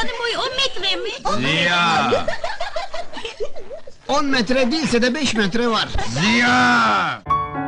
Hasan'ın boyu 10 metre mi? Ziya! 10 metre değilse de 5 metre var. Ziya!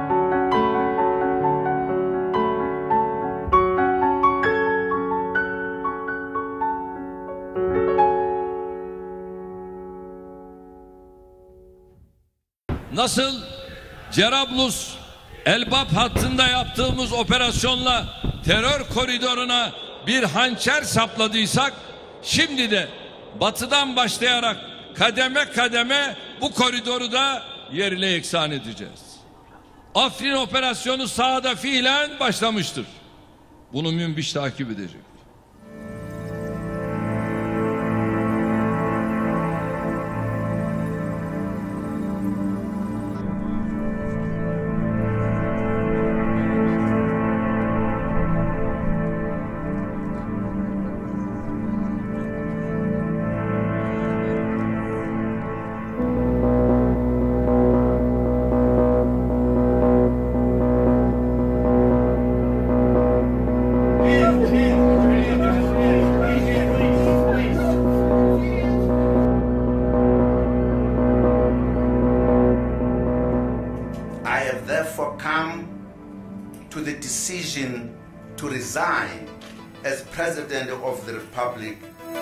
Nasıl Cerablus, Elbap hattında yaptığımız operasyonla terör koridoruna bir hançer sapladıysak, şimdi de batıdan başlayarak kademe kademe bu koridoru da yerle yeksan edeceğiz. Afrin operasyonu sahada fiilen başlamıştır. Bunu Münbiş takip edecek. To the decision to resign as President of the Republic.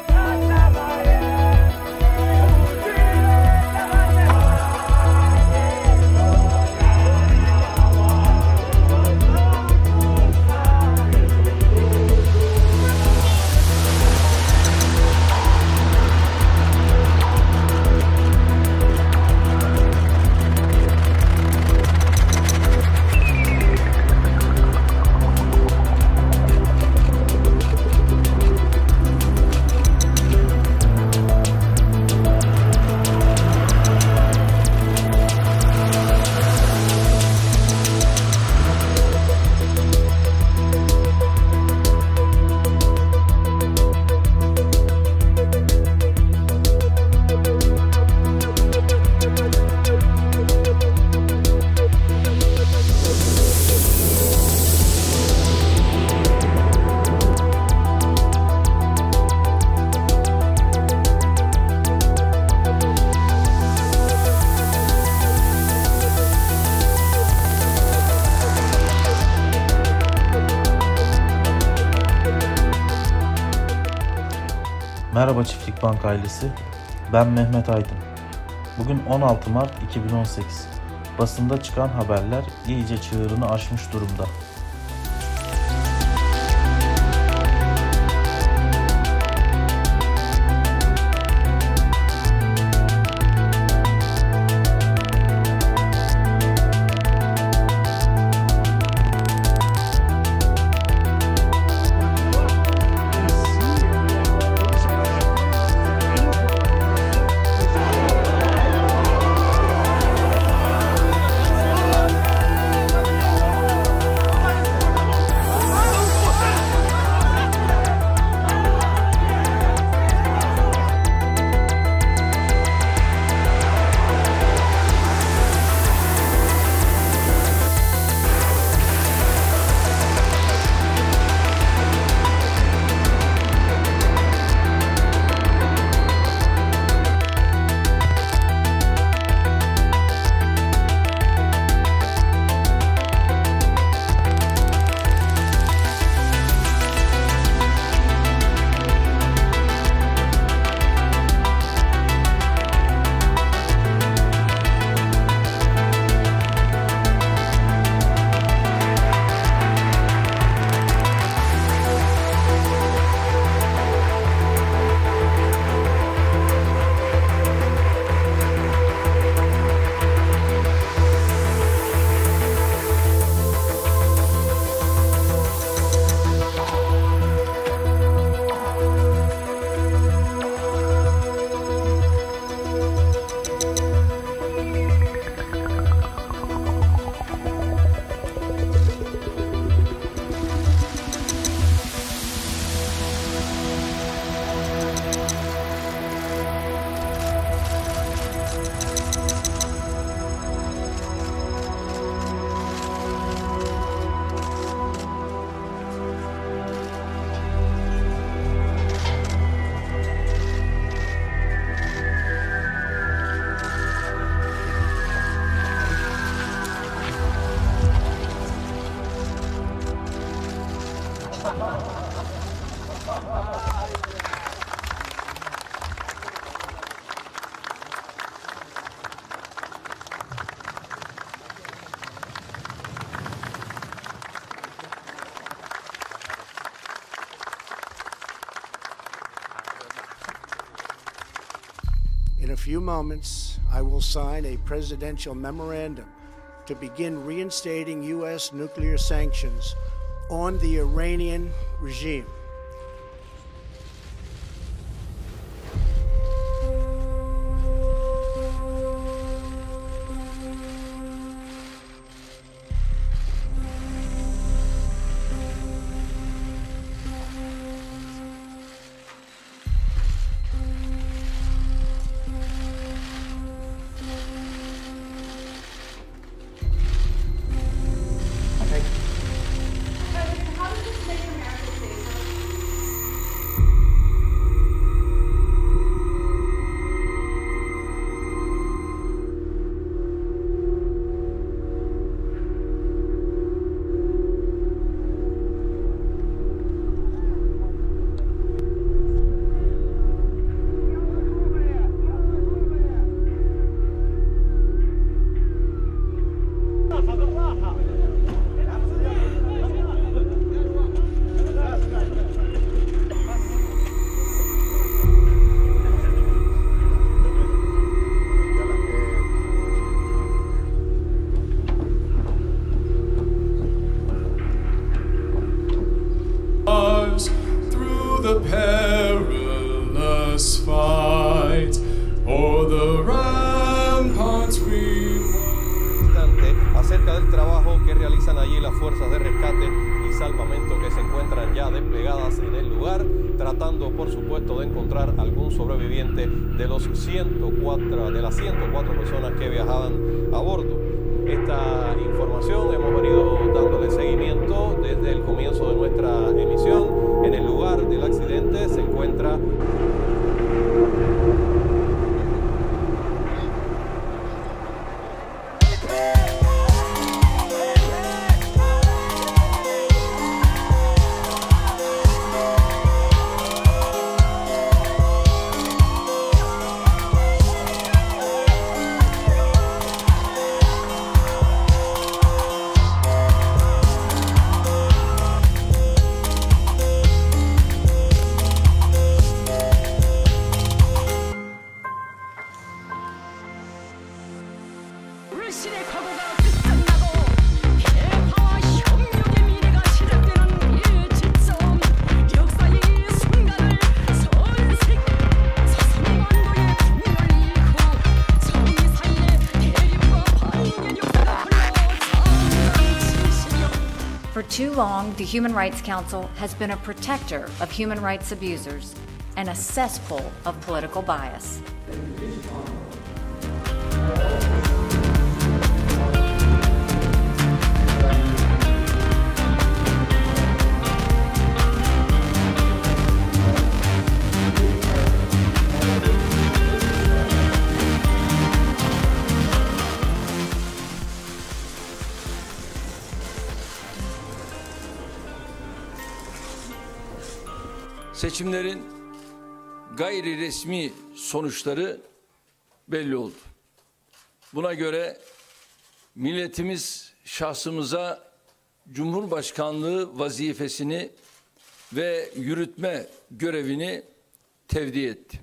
Merhaba Çiftlik Bank ailesi, ben Mehmet Aydın. Bugün 16 Mart 2018. Basında çıkan haberler iyice çığırını aşmış durumda. a few moments, I will sign a presidential memorandum to begin reinstating U.S. nuclear sanctions on the Iranian regime. Through the perilous fight, o'er the ramparts we acerca del trabajo que realizan allí las fuerzas de rescate y salvamento que se encuentran ya desplegadas en el lugar, tratando por supuesto de encontrar algún sobreviviente de las 104 personas que viajaban a bordo. Esta información hemos venido dándole seguimiento desde el comienzo de nuestra emisión. En el lugar del accidente se encuentra For too long, the Human Rights Council has been a protector of human rights abusers and a cesspool of political bias. Seçimlerin gayri resmi sonuçları belli oldu. Buna göre milletimiz şahsımıza Cumhurbaşkanlığı vazifesini ve yürütme görevini tevdi etti.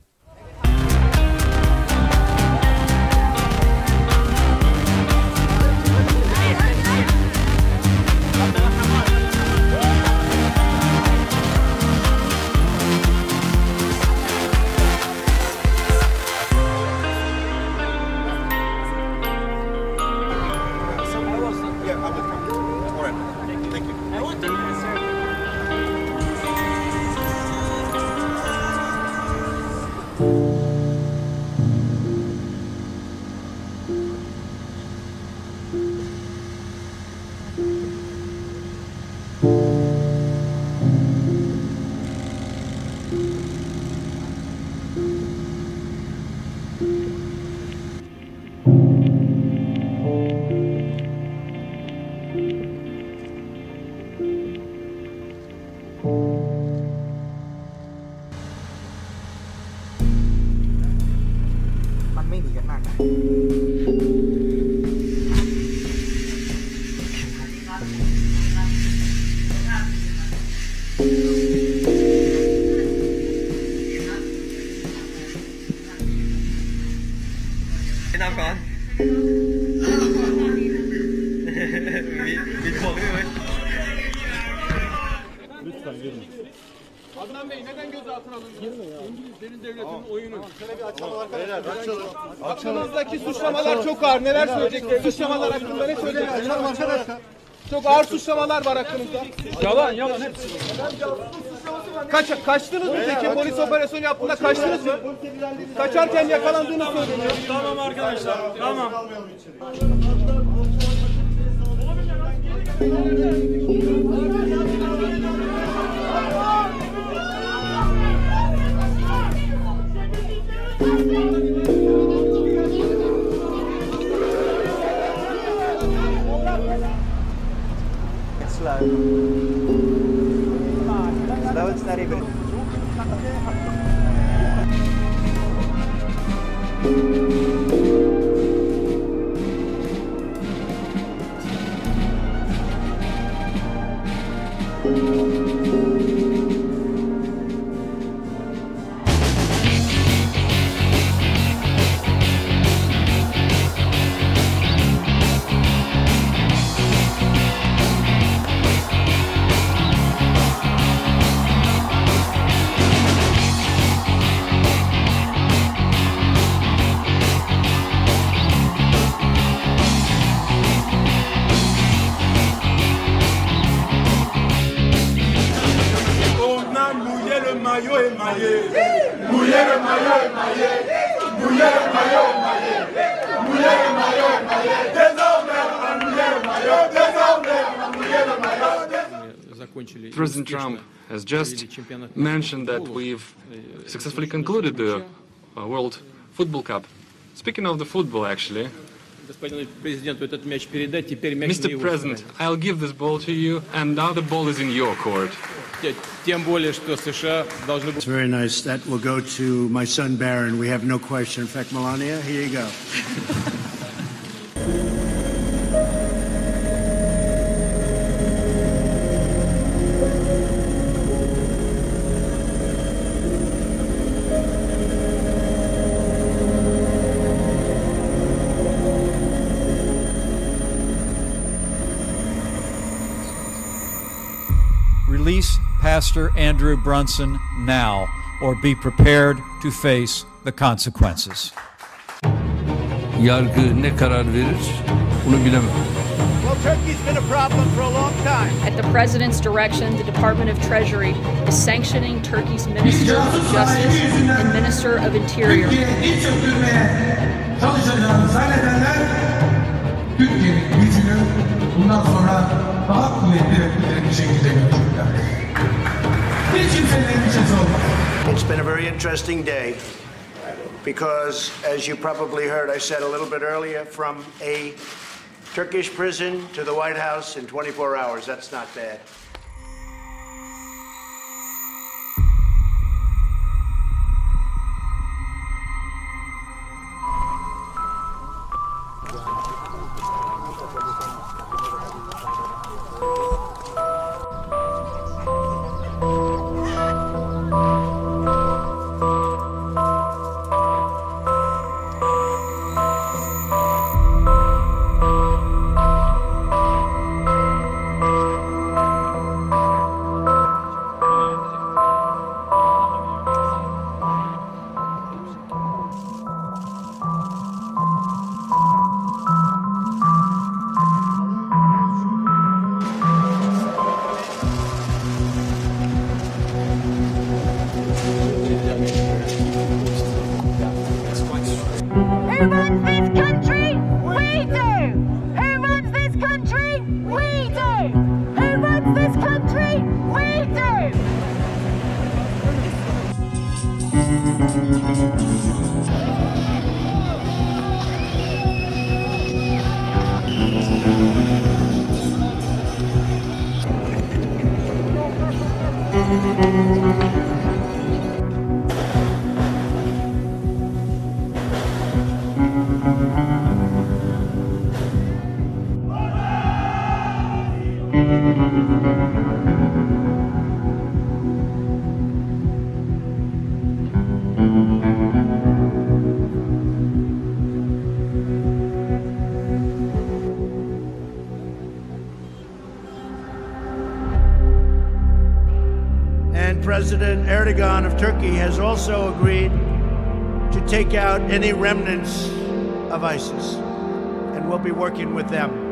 แนะนำก่อนมีของด้วยไหม Lütfen girme. Adnan Bey neden gözaltına alındınız? İngilizlerin devletinin oyunu. Şöyle bir açalım arkadaşlar. Hakkınızdaki suçlamalar çok ağır. Neler söyleyeceksiniz? Suçlamalar hakkında ne söyleyeceksiniz? Arkadaşlar. Çok ağır suçlamalar var hakkınızda. Yalan hepsi. Kaçtınız mı peki? Polis operasyonu yaptığında kaçtınız mı? Kaçarken yakalandığınız söyleniyor. Tamam arkadaşlar. Tamam. Slow. Slow and steady, but President Trump has just mentioned that we've successfully concluded the World Football Cup. Speaking of the football, actually, Mr. President, I'll give this ball to you, and now the ball is in your court. It's very nice. That will go to my son Barron. We have no question. In fact, Melania, here you go. Release Pastor Andrew Brunson now, or be prepared to face the consequences. Yargı ne karar verir bunu bilemem. Well, Turkey's been a problem for a long time. At the President's direction, the Department of Treasury is sanctioning Turkey's Minister of Justice and Minister of Interior. It's been a very interesting day because, as you probably heard, I said a little bit earlier, from a Turkish prison to the White House in 24 hours. That's not bad. President Erdogan of Turkey has also agreed to take out any remnants of ISIS, and we'll be working with them.